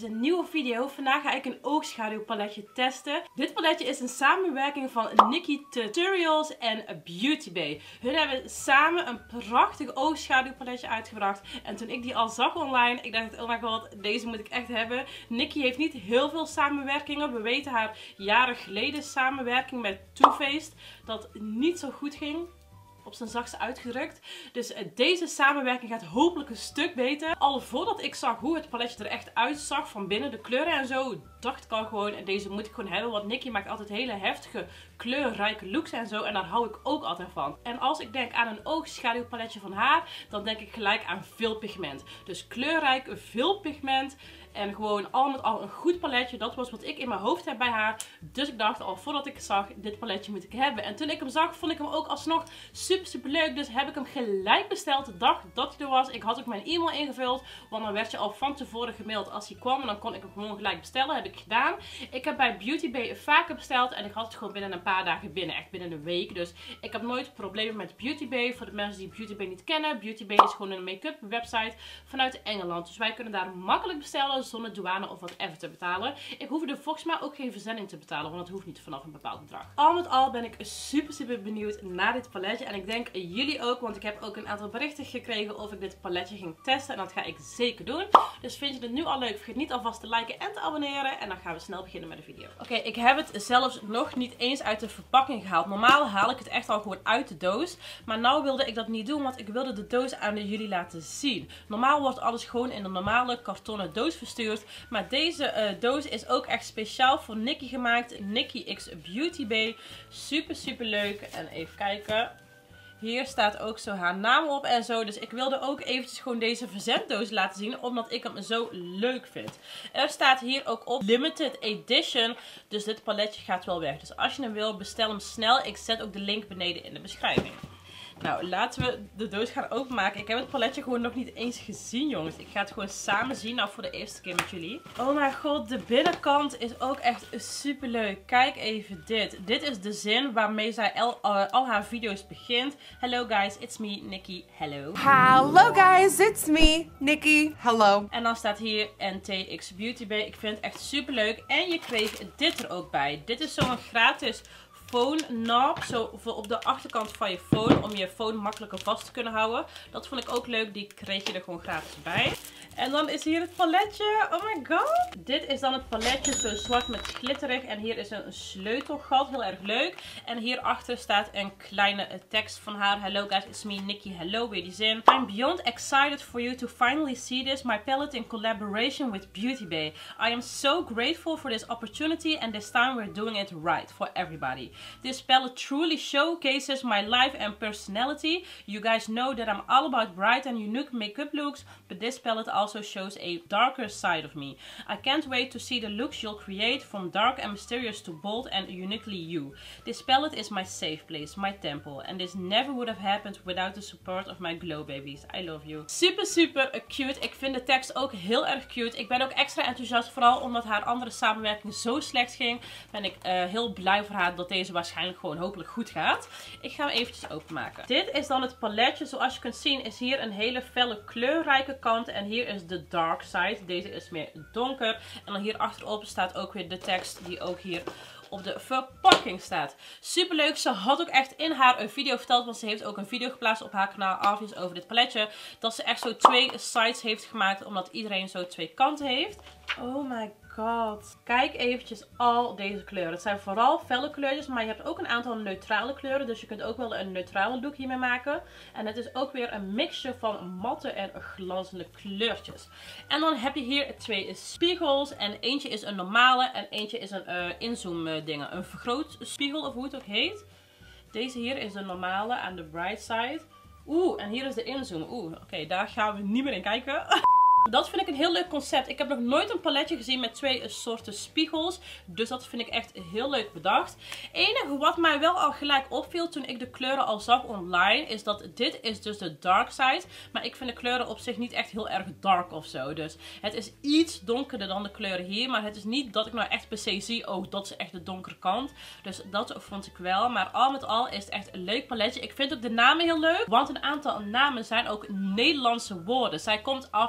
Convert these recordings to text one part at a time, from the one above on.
een nieuwe video. Vandaag ga ik een oogschaduwpaletje testen. Dit paletje is een samenwerking van Nikkie Tutorials en Beauty Bay. Hun hebben samen een prachtig oogschaduwpaletje uitgebracht. En toen ik die al zag online, ik dacht, oh my god, deze moet ik echt hebben. Nikkie heeft niet heel veel samenwerkingen. We weten haar jaren geleden samenwerking met Too Faced dat niet zo goed ging. Op zijn zachtste uitgedrukt. Dus deze samenwerking gaat hopelijk een stuk beter. Al voordat ik zag hoe het paletje er echt uitzag van binnen, de kleuren en zo, dacht ik al gewoon, deze moet ik gewoon hebben. Want Nikkie maakt altijd hele heftige, kleurrijke looks en zo. En daar hou ik ook altijd van. En als ik denk aan een oogschaduwpaletje van haar, dan denk ik gelijk aan veel pigment. Dus kleurrijk, veel pigment. En gewoon al met al een goed paletje. Dat was wat ik in mijn hoofd heb bij haar. Dus ik dacht al voordat ik het zag, dit paletje moet ik hebben. En toen ik hem zag, vond ik hem ook alsnog super leuk. Dus heb ik hem gelijk besteld de dag dat hij er was. Ik had ook mijn e-mail ingevuld. Want dan werd je al van tevoren gemaild als hij kwam. En dan kon ik hem gewoon gelijk bestellen. Heb ik gedaan. Ik heb bij Beauty Bay vaker besteld. En ik had het gewoon binnen een paar dagen binnen. Echt binnen een week. Dus ik heb nooit problemen met Beauty Bay. Voor de mensen die Beauty Bay niet kennen. Beauty Bay is gewoon een make-up website vanuit Engeland. Dus wij kunnen daar makkelijk bestellen zonder douane of whatever te betalen. Ik hoef er volgens mij ook geen verzending te betalen, want dat hoeft niet vanaf een bepaald bedrag. Al met al ben ik super benieuwd naar dit paletje. En ik denk jullie ook, want ik heb ook een aantal berichten gekregen of ik dit paletje ging testen. En dat ga ik zeker doen. Dus vind je het nu al leuk, vergeet niet alvast te liken en te abonneren. En dan gaan we snel beginnen met de video. Oké, ik heb het zelfs nog niet eens uit de verpakking gehaald. Normaal haal ik het echt al gewoon uit de doos. Maar nou wilde ik dat niet doen, want ik wilde de doos aan jullie laten zien. Normaal wordt alles gewoon in de normale kartonnen doos verstuurd. Maar deze doos is ook echt speciaal voor Nikkie gemaakt. Nikkie X Beauty Bay. Super leuk. En even kijken. Hier staat ook zo haar naam op en zo. Dus ik wilde ook eventjes gewoon deze verzenddoos laten zien. Omdat ik hem zo leuk vind. Er staat hier ook op Limited Edition. Dus dit paletje gaat wel weg. Dus als je hem wil, bestel hem snel. Ik zet ook de link beneden in de beschrijving. Nou, laten we de doos gaan openmaken. Ik heb het paletje gewoon nog niet eens gezien, jongens. Ik ga het gewoon samen zien. Nou, voor de eerste keer met jullie. Oh mijn god, de binnenkant is ook echt super leuk. Kijk even dit. Dit is de zin waarmee zij al haar video's begint. Hello guys, it's me, Nikkie. Hello. Hello guys, it's me, Nikkie. Hello. En dan staat hier NTX Beauty Bay. Ik vind het echt super leuk. En je kreeg dit er ook bij. Dit is zo'n gratis phone knob, zo op de achterkant van je phone, om je phone makkelijker vast te kunnen houden. Dat vond ik ook leuk, die kreeg je er gewoon gratis bij. En dan is hier het paletje, oh my god. Dit is dan het paletje, zo zwart met glitterig. En hier is een sleutelgat, heel erg leuk. En hierachter staat een kleine tekst van haar. Hello guys, it's me, Nikkie, hello, weer die zin. I'm beyond excited for you to finally see this, my palette in collaboration with Beauty Bay. I am so grateful for this opportunity and this time we're doing it right for everybody. This palette truly showcases my life and personality. You guys know that I'm all about bright and unique makeup looks, but this palette also shows a darker side of me. I can't wait to see the looks you'll create, from dark and mysterious to bold and uniquely you. This palette is my safe place, my temple, and this never would have happened without the support of my glow babies. I love you. Super cute. Ik vind de tekst ook heel erg cute. Ik ben ook extra enthousiast, vooral omdat haar andere samenwerking zo slecht ging. Ben ik heel blij voor haar dat deze waarschijnlijk gewoon hopelijk goed gaat. Ik ga hem eventjes openmaken. Dit is dan het paletje. Zoals je kunt zien is hier een hele felle kleurrijke kant. En hier is de dark side. Deze is meer donker. En dan hier achterop staat ook weer de tekst die ook hier op de verpakking staat. Super leuk. Ze had ook echt in haar video verteld, want ze heeft ook een video geplaatst op haar kanaal Obvious over dit paletje, dat ze echt zo twee sides heeft gemaakt, omdat iedereen zo twee kanten heeft. Oh my god. Kijk eventjes al deze kleuren. Het zijn vooral felle kleurtjes, maar je hebt ook een aantal neutrale kleuren. Dus je kunt ook wel een neutrale look hiermee maken. En het is ook weer een mixje van matte en glanzende kleurtjes. En dan heb je hier twee spiegels. En eentje is een normale en eentje is een inzoom ding. Een vergrootspiegel of hoe het ook heet. Deze hier is de normale aan de bright side. Oeh, en hier is de inzoom. Oké, daar gaan we niet meer in kijken. Dat vind ik een heel leuk concept. Ik heb nog nooit een paletje gezien met twee soorten spiegels. Dus dat vind ik echt heel leuk bedacht. Enige wat mij wel al gelijk opviel toen ik de kleuren al zag online, is dat dit is dus de dark side. Maar ik vind de kleuren op zich niet echt heel erg dark of zo. Dus het is iets donkerder dan de kleuren hier. Maar het is niet dat ik nou echt per se zie, oh, dat is echt de donkere kant. Dus dat vond ik wel. Maar al met al is het echt een leuk paletje. Ik vind ook de namen heel leuk. Want een aantal namen zijn ook Nederlandse woorden. Zij komt Obvious hier uit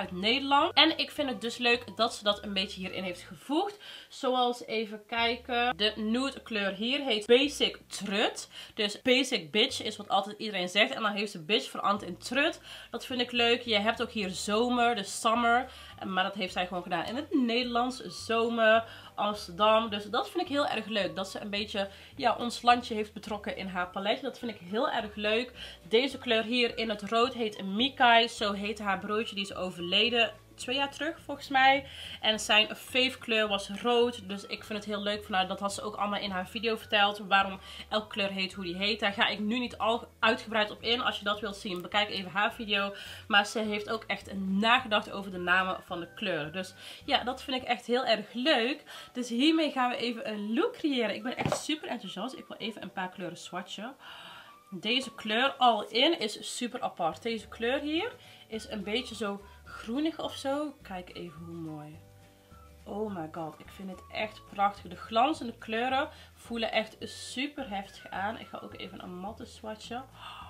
uit Nederland. En ik vind het dus leuk dat ze dat een beetje hierin heeft gevoegd. Zoals even kijken. De nude kleur hier heet Basic Trut. Dus Basic Bitch is wat altijd iedereen zegt. En dan heeft ze bitch veranderd in trut. Dat vind ik leuk. Je hebt ook hier zomer, de summer. Maar dat heeft zij gewoon gedaan in het Nederlands. Zomer, Amsterdam. Dus dat vind ik heel erg leuk. Dat ze een beetje ons landje heeft betrokken in haar paletje. Dat vind ik heel erg leuk. Deze kleur hier in het rood heet Mikai. Zo heette haar broertje. Die is overleden 2 jaar terug volgens mij. En zijn fave kleur was rood. Dus ik vind het heel leuk van haar. Dat had ze ook allemaal in haar video verteld. Waarom elke kleur heet hoe die heet. Daar ga ik nu niet al uitgebreid op in. Als je dat wilt zien, bekijk even haar video. Maar ze heeft ook echt nagedacht over de namen van de kleuren. Dus ja, dat vind ik echt heel erg leuk. Dus hiermee gaan we even een look creëren. Ik ben echt super enthousiast. Ik wil even een paar kleuren swatchen. Deze kleur all in is super apart. Deze kleur hier is een beetje zo groenig of zo. Kijk even hoe mooi. Oh my god, ik vind het echt prachtig. De glanzende kleuren voelen echt super heftig aan. Ik ga ook even een matte swatchen.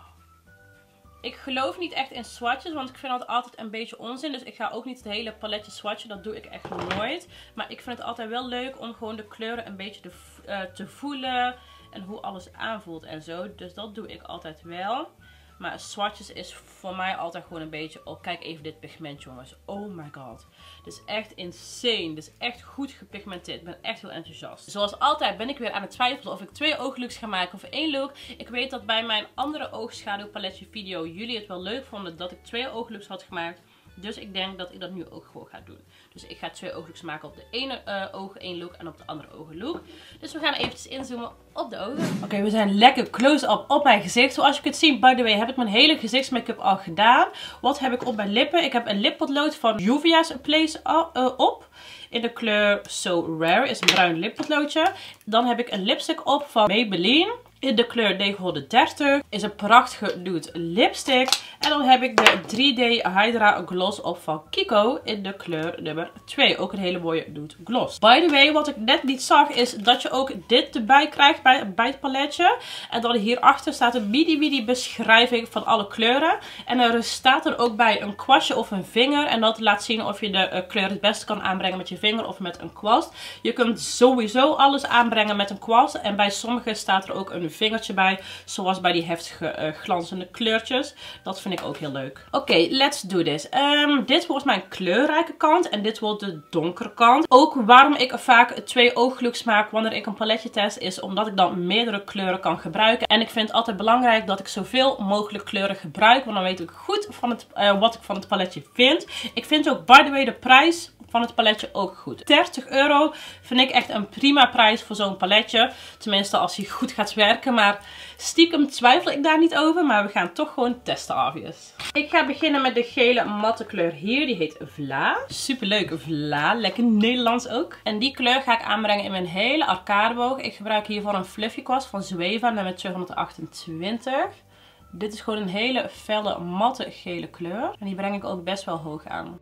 Ik geloof niet echt in swatches, want ik vind dat altijd een beetje onzin. Dus ik ga ook niet het hele paletje swatchen. Dat doe ik echt nooit. Maar ik vind het altijd wel leuk om gewoon de kleuren een beetje te voelen. En hoe alles aanvoelt en zo. Dus dat doe ik altijd wel. Maar swatches is voor mij altijd gewoon een beetje... Oh, kijk even dit pigment, jongens. Oh my god. Dit is echt insane. Dit is echt goed gepigmenteerd. Ik ben echt heel enthousiast. Zoals altijd ben ik weer aan het twijfelen of ik 2 ooglooks ga maken of 1 look. Ik weet dat bij mijn andere oogschaduwpaletje video jullie het wel leuk vonden dat ik 2 ooglooks had gemaakt. Dus ik denk dat ik dat nu ook gewoon ga doen. Dus ik ga 2 ooglooks maken op de ene oog 1 look en op de andere ogen look. Dus we gaan eventjes inzoomen op de ogen. Oké, we zijn lekker close-up op mijn gezicht. Zoals je kunt zien, by the way, heb ik mijn hele gezichtsmake-up al gedaan. Wat heb ik op mijn lippen? Ik heb een lippotlood van Juvia's Place op. In de kleur So Rare. Is een bruin lippotloodje. Dan heb ik een lipstick op van Maybelline. In de kleur 930 is een prachtige nude lipstick. En dan heb ik de 3D Hydra Gloss op van Kiko in de kleur nummer 2. Ook een hele mooie nude gloss. By the way, wat ik net niet zag is dat je ook dit erbij krijgt bij het paletje. En dan hierachter staat een mini beschrijving van alle kleuren. En er staat er ook bij een kwastje of een vinger. En dat laat zien of je de kleur het beste kan aanbrengen met je vinger of met een kwast. Je kunt sowieso alles aanbrengen met een kwast. En bij sommige staat er ook een vingertje bij. Zoals bij die heftige glanzende kleurtjes. Dat vind ik ook heel leuk. Oké, let's do this. Dit wordt mijn kleurrijke kant. En dit wordt de donkere kant. Ook waarom ik vaak 2 ooglooks maak wanneer ik een paletje test. Is omdat ik dan meerdere kleuren kan gebruiken. En ik vind het altijd belangrijk dat ik zoveel mogelijk kleuren gebruik. Want dan weet ik goed van wat ik van het paletje vind. Ik vind ook by the way de prijs van het paletje ook goed. 30 euro vind ik echt een prima prijs voor zo'n paletje. Tenminste als hij goed gaat werken. Maar stiekem twijfel ik daar niet over. Maar we gaan toch gewoon testen, obvious. Ik ga beginnen met de gele matte kleur hier. Die heet Vla. Superleuk Vla. Lekker Nederlands ook. En die kleur ga ik aanbrengen in mijn hele arcadeboog. Ik gebruik hiervoor een fluffy kwast van Zoeva nummer 228. Dit is gewoon een hele felle matte gele kleur. En die breng ik ook best wel hoog aan.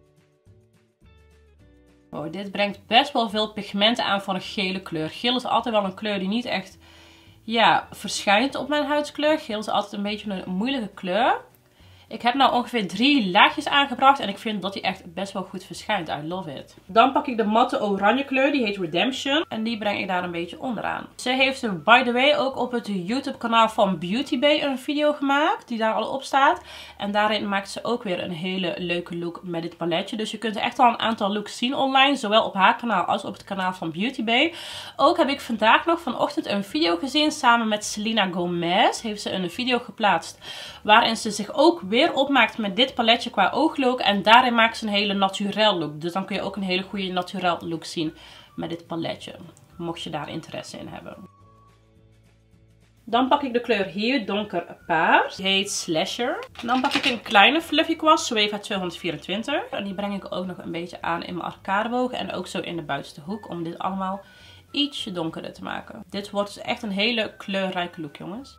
Oh, dit brengt best wel veel pigmenten aan voor een gele kleur. Geel is altijd wel een kleur die niet echt verschijnt op mijn huidskleur. Geel is altijd een beetje een moeilijke kleur. Ik heb nou ongeveer 3 laagjes aangebracht en ik vind dat die echt best wel goed verschijnt. I love it. Dan pak ik de matte oranje kleur, die heet Redemption. En die breng ik daar een beetje onderaan. Ze heeft er by the way ook op het YouTube kanaal van Beauty Bay een video gemaakt. Die daar al op staat. En daarin maakt ze ook weer een hele leuke look met dit paletje. Dus je kunt echt al een aantal looks zien online. Zowel op haar kanaal als op het kanaal van Beauty Bay. Ook heb ik vandaag nog vanochtend een video gezien. Samen met Selena Gomez heeft ze een video geplaatst. Waarin ze zich ook weer opmaakt met dit paletje qua ooglook. En daarin maakt ze een hele naturel look. Dus dan kun je ook een hele goede naturel look zien met dit paletje. Mocht je daar interesse in hebben. Dan pak ik de kleur hier, donker paars. Die heet Slasher. Dan pak ik een kleine fluffy kwast, Zoeva 224. En die breng ik ook nog een beetje aan in mijn arcadebogen. En ook zo in de buitenste hoek. Om dit allemaal ietsje donkerder te maken. Dit wordt dus echt een hele kleurrijke look, jongens.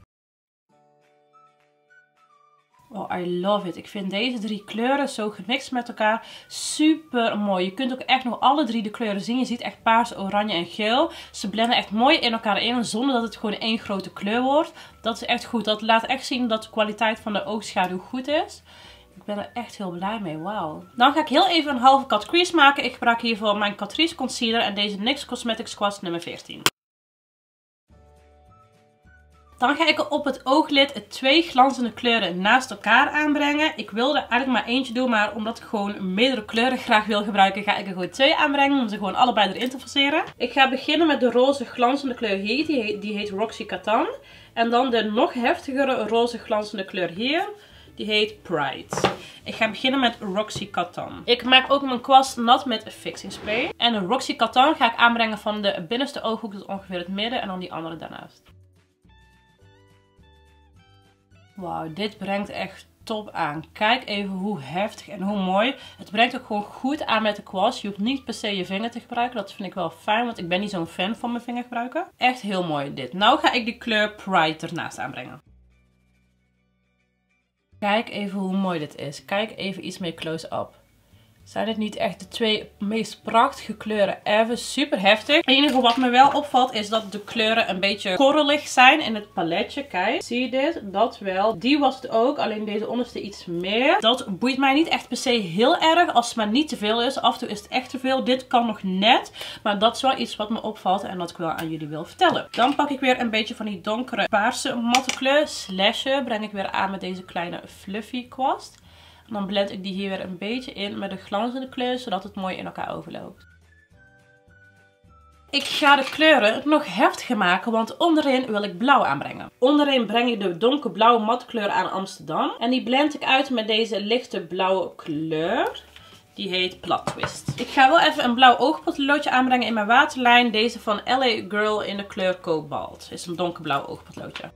Oh, I love it. Ik vind deze 3 kleuren zo gemixt met elkaar super mooi. Je kunt ook echt nog alle 3 de kleuren zien. Je ziet echt paars, oranje en geel. Ze blenden echt mooi in elkaar in zonder dat het gewoon één grote kleur wordt. Dat is echt goed. Dat laat echt zien dat de kwaliteit van de oogschaduw goed is. Ik ben er echt heel blij mee, wauw. Dan ga ik heel even een halve cut crease maken. Ik gebruik hiervoor mijn Catrice Concealer en deze NYX Cosmetics Kwast nummer 14. Dan ga ik op het ooglid 2 glanzende kleuren naast elkaar aanbrengen. Ik wilde eigenlijk maar eentje doen, maar omdat ik gewoon meerdere kleuren graag wil gebruiken, ga ik er gewoon 2 aanbrengen om ze gewoon allebei erin te forceren. Ik ga beginnen met de roze glanzende kleur hier, die heet Roxy Catan. En dan de nog heftigere roze glanzende kleur hier, die heet Pride. Ik ga beginnen met Roxy Catan. Ik maak ook mijn kwast nat met fixing spray. En de Roxy Catan ga ik aanbrengen van de binnenste ooghoek tot ongeveer het midden en dan die andere daarnaast. Wauw, dit brengt echt top aan. Kijk even hoe heftig en hoe mooi. Het brengt ook gewoon goed aan met de kwast. Je hoeft niet per se je vinger te gebruiken. Dat vind ik wel fijn, want ik ben niet zo'n fan van mijn vinger gebruiken. Echt heel mooi dit. Nou ga ik die kleur Pride ernaast aanbrengen. Kijk even hoe mooi dit is. Kijk even iets meer close-up. Zijn het niet echt de 2 meest prachtige kleuren ever? Super heftig. Het enige wat me wel opvalt is dat de kleuren een beetje korrelig zijn in het paletje. Kijk, zie je dit? Dat wel. Die was het ook, alleen deze onderste iets meer. Dat boeit mij niet echt per se heel erg als het maar niet te veel is. Af en toe is het echt te veel. Dit kan nog net. Maar dat is wel iets wat me opvalt en wat ik wel aan jullie wil vertellen. Dan pak ik weer een beetje van die donkere paarse matte kleur. Slashen breng ik weer aan met deze kleine fluffy kwast. En dan blend ik die hier weer een beetje in met de glanzende kleur, zodat het mooi in elkaar overloopt. Ik ga de kleuren nog heftiger maken, want onderin wil ik blauw aanbrengen. Onderin breng ik de donkerblauwe matte kleur aan Amsterdam. En die blend ik uit met deze lichte blauwe kleur. Die heet Plot Twist. Ik ga wel even een blauw oogpotloodje aanbrengen in mijn waterlijn. Deze van LA Girl in de kleur Cobalt. Het is een donkerblauw oogpotloodje.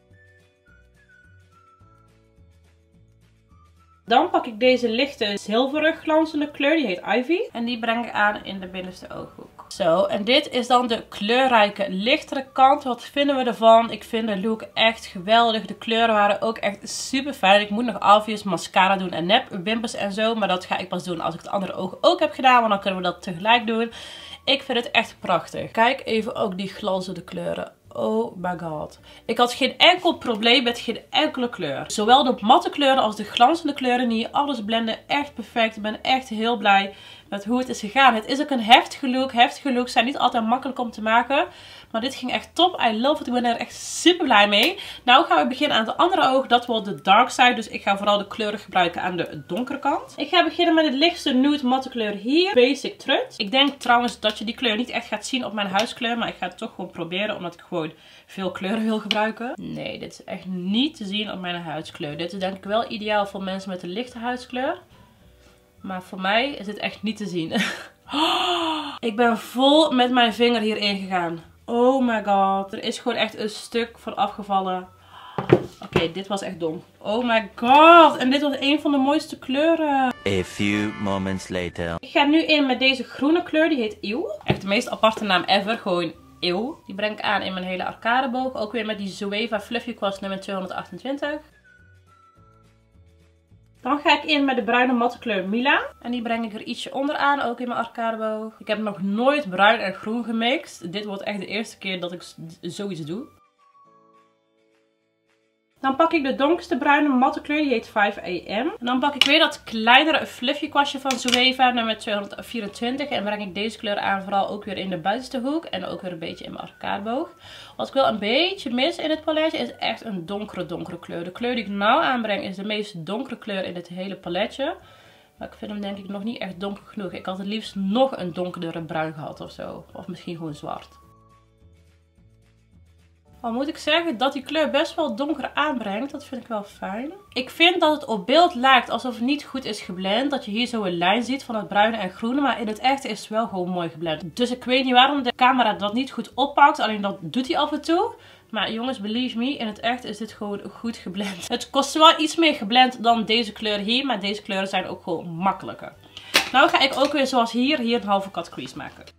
Dan pak ik deze lichte zilveren glanzende kleur, die heet Ivy. En die breng ik aan in de binnenste ooghoek. Zo, en dit is dan de kleurrijke, lichtere kant. Wat vinden we ervan? Ik vind de look echt geweldig. De kleuren waren ook echt super fijn. Ik moet nog obvious mascara doen en nep wimpers en zo. Maar dat ga ik pas doen als ik het andere oog ook heb gedaan. Want dan kunnen we dat tegelijk doen. Ik vind het echt prachtig. Kijk even ook die glanzende kleuren. Oh my god. Ik had geen enkel probleem met geen enkele kleur. Zowel de matte kleuren als de glanzende kleuren hier. Alles blenden echt perfect. Ik ben echt heel blij met hoe het is gegaan. Het is ook een heftige look. Heftige looks zijn niet altijd makkelijk om te maken. Maar dit ging echt top. I love it. Ik ben er echt super blij mee. Nou gaan we beginnen aan het andere oog. Dat wordt de dark side. Dus ik ga vooral de kleuren gebruiken aan de donkere kant. Ik ga beginnen met het lichtste nude matte kleur hier. Basic Trut. Ik denk trouwens dat je die kleur niet echt gaat zien op mijn huidskleur. Maar ik ga het toch gewoon proberen. Omdat ik gewoon veel kleuren wil gebruiken. Nee, dit is echt niet te zien op mijn huidskleur. Dit is denk ik wel ideaal voor mensen met een lichte huidskleur. Maar voor mij is het echt niet te zien. Ik ben vol met mijn vinger hierin gegaan. Oh my god. Er is gewoon echt een stuk van afgevallen. Oké, dit was echt dom. Oh my god. En dit was een van de mooiste kleuren. A few moments later. Ik ga nu in met deze groene kleur. Die heet Eeuw. Echt de meest aparte naam ever. Gewoon Eeuw. Die breng ik aan in mijn hele arcadeboog. Ook weer met die Zoeva Fluffy Kwast nummer 228. Dan ga ik in met de bruine matte kleur Mila. En die breng ik er ietsje onderaan, ook in mijn arcadeboog. Ik heb nog nooit bruin en groen gemixt. Dit wordt echt de eerste keer dat ik zoiets doe. Dan pak ik de donkerste bruine matte kleur, die heet 5 AM. En dan pak ik weer dat kleinere fluffy kwastje van Zoeva, nummer 224. En breng ik deze kleur aan, vooral ook weer in de buitenste hoek. En ook weer een beetje in mijn arcadeboog. Wat ik wel een beetje mis in het paletje is echt een donkere kleur. De kleur die ik nou aanbreng is de meest donkere kleur in het hele paletje. Maar ik vind hem denk ik nog niet echt donker genoeg. Ik had het liefst nog een donkerdere bruin gehad of zo. Of misschien gewoon zwart. Al moet ik zeggen dat die kleur best wel donker aanbrengt. Dat vind ik wel fijn. Ik vind dat het op beeld lijkt alsof het niet goed is geblend. Dat je hier zo een lijn ziet van het bruine en groene. Maar in het echte is het wel gewoon mooi geblend. Dus ik weet niet waarom de camera dat niet goed oppakt. Alleen dat doet hij af en toe. Maar jongens, believe me, in het echt is dit gewoon goed geblend. Het kost wel iets meer geblend dan deze kleur hier. Maar deze kleuren zijn ook gewoon makkelijker. Nou ga ik ook weer zoals hier een halve cut crease maken.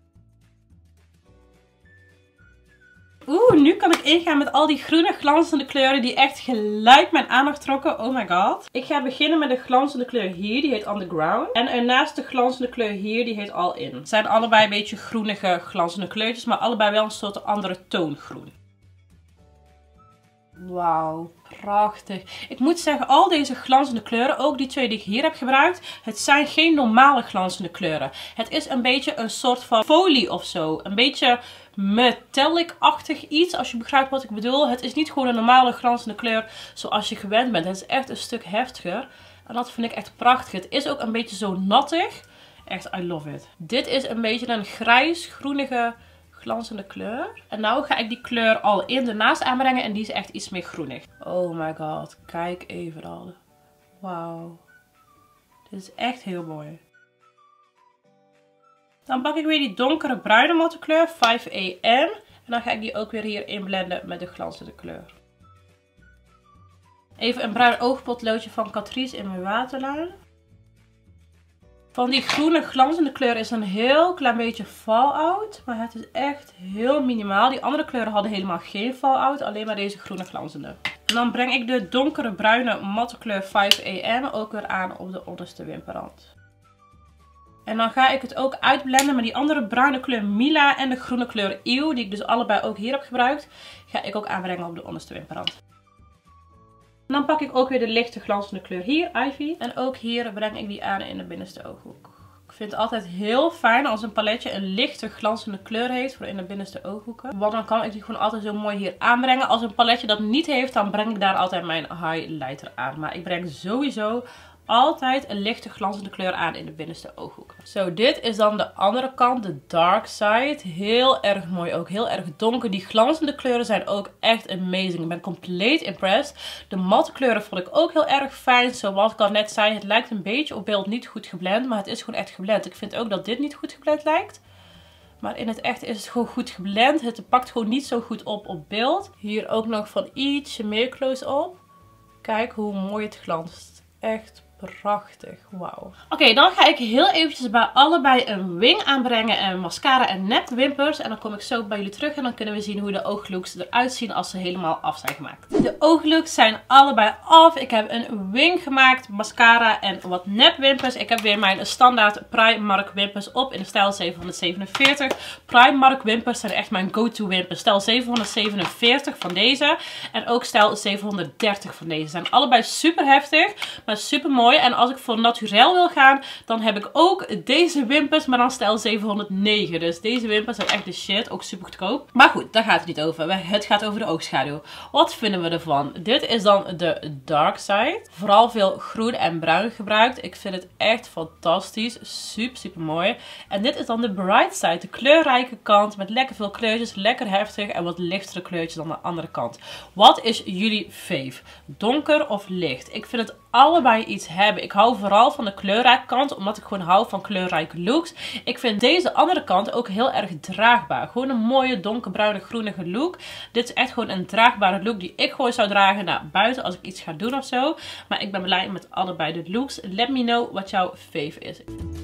Nu kan ik ingaan met al die groene glanzende kleuren die echt gelijk mijn aandacht trokken. Oh my god. Ik ga beginnen met de glanzende kleur hier, die heet Underground. En ernaast de glanzende kleur hier, die heet All In. Het zijn allebei een beetje groenige glanzende kleurtjes, maar allebei wel een soort andere toongroen. Wauw, prachtig. Ik moet zeggen, al deze glanzende kleuren, ook die twee die ik hier heb gebruikt, het zijn geen normale glanzende kleuren. Het is een beetje een soort van folie of zo. Een beetje metallic-achtig iets, als je begrijpt wat ik bedoel. Het is niet gewoon een normale glanzende kleur zoals je gewend bent. Het is echt een stuk heftiger. En dat vind ik echt prachtig. Het is ook een beetje zo nattig. Echt, I love it. Dit is een beetje een grijs-groenige glanzende kleur. En nou ga ik die kleur al in de naast aanbrengen en die is echt iets meer groenig. Oh my god, kijk even al. Wauw. Dit is echt heel mooi. Dan pak ik weer die donkere bruine matte kleur, 5AM. En dan ga ik die ook weer hier inblenden met de glanzende kleur. Even een bruin oogpotloodje van Catrice in mijn waterlijn. Van die groene glanzende kleur is een heel klein beetje fallout. Maar het is echt heel minimaal. Die andere kleuren hadden helemaal geen fallout. Alleen maar deze groene glanzende. En dan breng ik de donkere bruine matte kleur 5AM ook weer aan op de onderste wimperrand. En dan ga ik het ook uitblenden met die andere bruine kleur Mila en de groene kleur Eeuw. Die ik dus allebei ook hier heb gebruikt. Ga ik ook aanbrengen op de onderste wimperrand. En dan pak ik ook weer de lichte glanzende kleur hier, Ivy. En ook hier breng ik die aan in de binnenste ooghoek. Ik vind het altijd heel fijn als een paletje een lichte glanzende kleur heeft voor in de binnenste ooghoeken. Want dan kan ik die gewoon altijd zo mooi hier aanbrengen. Als een paletje dat niet heeft, dan breng ik daar altijd mijn highlighter aan. Maar ik breng sowieso altijd een lichte glanzende kleur aan in de binnenste ooghoeken. Zo, dit is dan de andere kant, de dark side. Heel erg mooi ook, heel erg donker. Die glanzende kleuren zijn ook echt amazing. Ik ben compleet impressed. De matte kleuren vond ik ook heel erg fijn. Zoals ik al net zei, het lijkt een beetje op beeld niet goed geblend, maar het is gewoon echt geblend. Ik vind ook dat dit niet goed geblend lijkt. Maar in het echt is het gewoon goed geblend. Het pakt gewoon niet zo goed op beeld. Hier ook nog van ietsje meer close-up. Kijk hoe mooi het glanst. Echt prachtig, wauw. Oké, dan ga ik heel eventjes bij allebei een wing aanbrengen en mascara en nepwimpers. En dan kom ik zo bij jullie terug en dan kunnen we zien hoe de ooglooks eruit zien als ze helemaal af zijn gemaakt. De ooglooks zijn allebei af. Ik heb een wing gemaakt, mascara en wat nepwimpers. Ik heb weer mijn standaard Primark wimpers op in de stijl 747. Primark wimpers zijn echt mijn go-to wimpers. Stijl 747 van deze en ook stijl 730 van deze. Zijn allebei super heftig, maar super mooi. En als ik voor naturel wil gaan, dan heb ik ook deze wimpers, maar dan stijl 709. Dus deze wimpers zijn echt de shit. Ook super goedkoop. Maar goed, daar gaat het niet over. Het gaat over de oogschaduw. Wat vinden we ervan? Dit is dan de dark side. Vooral veel groen en bruin gebruikt. Ik vind het echt fantastisch. Super, super mooi. En dit is dan de bright side. De kleurrijke kant met lekker veel kleurtjes. Lekker heftig en wat lichtere kleurtjes dan de andere kant. Wat is jullie fave? Donker of licht? Ik vind het allebei iets hebben. Ik hou vooral van de kleurrijke kant, omdat ik gewoon hou van kleurrijke looks. Ik vind deze andere kant ook heel erg draagbaar. Gewoon een mooie donkerbruine groenige look. Dit is echt gewoon een draagbare look die ik gewoon zou dragen naar buiten als ik iets ga doen of zo. Maar ik ben blij met allebei de looks. Let me know wat jouw fave is.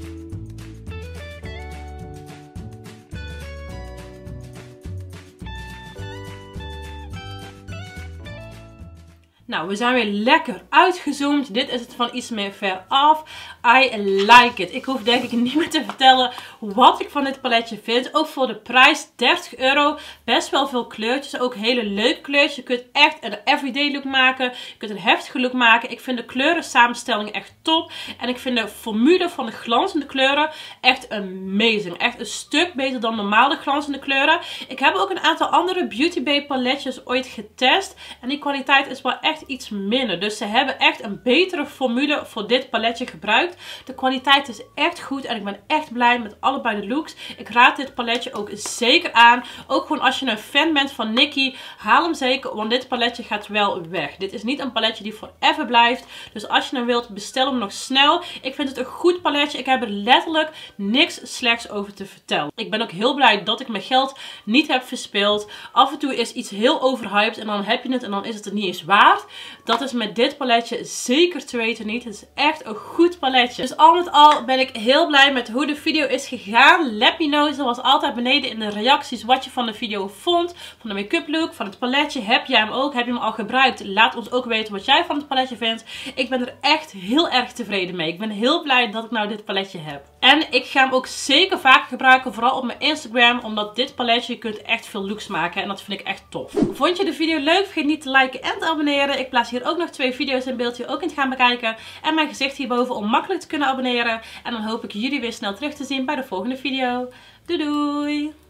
Nou, we zijn weer lekker uitgezoomd. Dit is het van iets meer ver af. I like it. Ik hoef denk ik niet meer te vertellen wat ik van dit paletje vind. Ook voor de prijs, €30. Best wel veel kleurtjes. Ook hele leuke kleurtjes. Je kunt echt een everyday look maken. Je kunt een heftige look maken. Ik vind de kleuren samenstelling echt top. En ik vind de formule van de glanzende kleuren echt amazing. Echt een stuk beter dan normale glanzende kleuren. Ik heb ook een aantal andere Beauty Bay paletjes ooit getest. En die kwaliteit is wel echt iets minder. Dus ze hebben echt een betere formule voor dit paletje gebruikt. De kwaliteit is echt goed en ik ben echt blij met allebei de looks. Ik raad dit paletje ook zeker aan. Ook gewoon als je een fan bent van Nikkie, haal hem zeker, want dit paletje gaat wel weg. Dit is niet een paletje die forever blijft. Dus als je hem wilt, bestel hem nog snel. Ik vind het een goed paletje. Ik heb er letterlijk niks slechts over te vertellen. Ik ben ook heel blij dat ik mijn geld niet heb verspeeld. Af en toe is iets heel overhyped en dan heb je het en dan is het er niet eens waard. Dat is met dit paletje zeker te weten niet. Het is echt een goed paletje. Dus al met al ben ik heel blij met hoe de video is gegaan. Let me know zoals altijd beneden in de reacties wat je van de video vond. Van de make-up look, van het paletje. Heb jij hem ook? Heb je hem al gebruikt? Laat ons ook weten wat jij van het paletje vindt. Ik ben er echt heel erg tevreden mee. Ik ben heel blij dat ik nou dit paletje heb. En ik ga hem ook zeker vaker gebruiken, vooral op mijn Instagram, omdat dit paletje, je kunt echt veel looks maken en dat vind ik echt tof. Vond je de video leuk? Vergeet niet te liken en te abonneren. Ik plaats hier ook nog 2 video's in beeld die je ook kunt gaan bekijken. En mijn gezicht hierboven om makkelijk te kunnen abonneren. En dan hoop ik jullie weer snel terug te zien bij de volgende video. Doei doei!